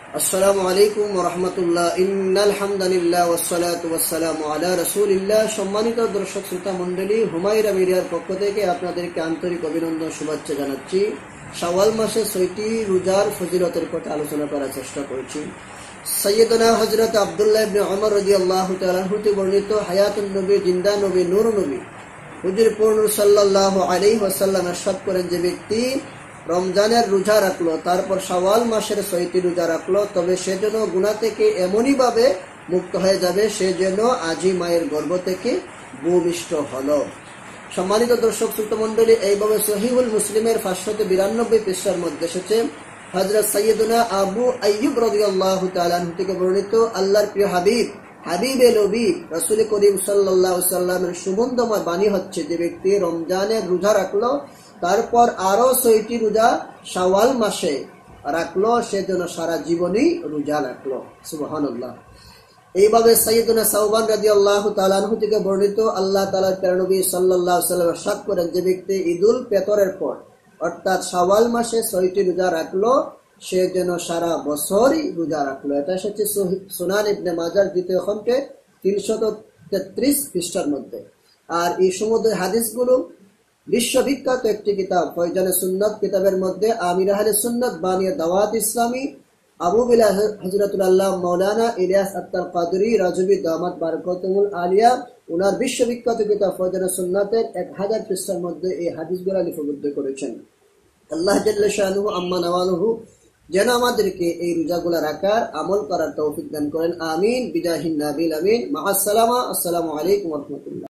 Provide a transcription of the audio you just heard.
আসসালামু আলাইকুম ওয়া রাহমাতুল্লাহ। ইন্নাল হামদালিল্লাহ ওয়াসসালাতু ওয়াসসালামু আলা রাসূলিল্লাহ। সম্মানিত দর্শক শ্রোতা মণ্ডলী, হুমায়রা মিডিয়ার পক্ষ থেকে আপনাদেরকে আন্তরিক অভিনন্দন শুভেচ্ছা জানাচ্ছি। শাওয়াল মাসে 6টি রোজার ফজিলতের কথা আলোচনা করার চেষ্টা করছি। সাইয়্যিদনা হযরত আব্দুল্লাহ ইবনে ওমর রাদিয়াল্লাহু তাআলা হতে বর্ণিত হায়াতুন নবী, জিন্দা নবী, নূর নবী হুজুর পূর্ণ সাল্লাল্লাহু আলাইহি ওয়াসাল্লাম ইরশাদ করেন, যে ব্যক্তি রমজানের রোজা রাখলো, তারপর শাওয়াল মাসের 6টি রোজা রাখলো, তবে সে যেন গুনাহ থেকে এমনই ভাবে মুক্ত হয়ে যাবে সে যেন আজি মায়ের গর্ভ থেকে ভূমিষ্ঠ হলো। সম্মানিত দর্শক শ্রোতা মণ্ডলী, এইভাবে সহিহুল মুসলিমের 592 পৃষ্ঠার মধ্যে এসেছে হযরত সাইয়্যিদুনা আবু আইয়ুব রাদিয়াল্লাহু তাআলা আনহু থেকে বর্ণিত, আল্লাহর প্রিয় হাবিবে নবী রাসূল করিম সাল্লাল্লাহু আলাইহি ওয়াসাল্লামের সুগন্ধময় বাণী হচ্ছে, যে ব্যক্তি রমজানের রোজা রাখলো, তারপর আরো 6টি রোজা শাওয়াল মাসে রাখলো, সে যেন সারা জীবনই রোজা রাখলো। সুবহানাল্লাহ। এইভাবে সাইয়্যিদুনা সাওবান রাদিয়াল্লাহু তাআলা আনহু থেকে বর্ণিত, আল্লাহ তাআলার প্রিয় নবী সাল্লাল্লাহু আলাইহি ওয়াসাল্লাম ইরশাদ করেন, যে ব্যক্তি ঈদুল ফিতরের পর অর্থাৎ শাওয়াল মাসে 6টি রোজা রাখলো, সে যেন সারা বছরই রোজা রাখলো। এটা এসেছে সুনান ইবনে মাজার দ্বিতীয় খণ্ডে 333 পৃষ্ঠার মধ্যে। আর এই সমুদ্রের হাদিসগুলো বিশ্ববিখ্যাত একটি কিতাব ফয়জানে সুন্নাত কিতাবের মধ্যে আমির আহলে সুন্নাত বানিয়ে দাওয়াত ইসলামী আবু বিলাল হযরতুল আল্লাহ মাওলানা ইলিয়াস আত্তার কাদরি রাজবি দামাত বারাকাতুহুল আলিয়া ওনার বিশ্ববিখ্যাত কিতাব ফয়জানে সুন্নাতের 1000 পৃষ্ঠার মধ্যে এই হাদিসগুলো লিপিবদ্ধ করেছেন। আল্লাহ জাল্লা শানুহু আম্মা নাওয়ালুহু যেন আমাদেরকে এই রোজাগুলো রাখার আমল করার তৌফিক দান করেন। আমিন। বিজাহিন নাবিল আমিন। মা আসসালামা। আসসালামু আলাইকুম ওয়া রাহমাতুল্লাহ।